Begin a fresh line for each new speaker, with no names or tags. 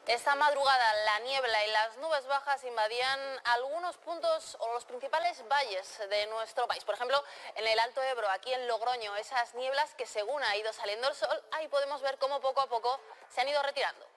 Esta madrugada la niebla y las nubes bajas invadían algunos puntos o los principales valles de nuestro país. Por ejemplo, en el Alto Ebro, aquí en Logroño, esas nieblas que según ha ido saliendo el sol, ahí podemos ver cómo poco a poco se han ido retirando.